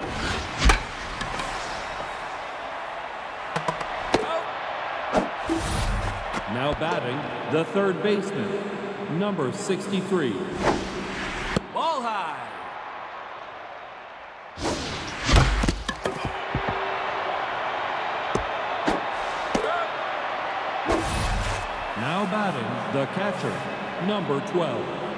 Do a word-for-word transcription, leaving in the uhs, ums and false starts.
Now batting, the third baseman, number sixty-three. Ball high. Now batting, the catcher, number twelve.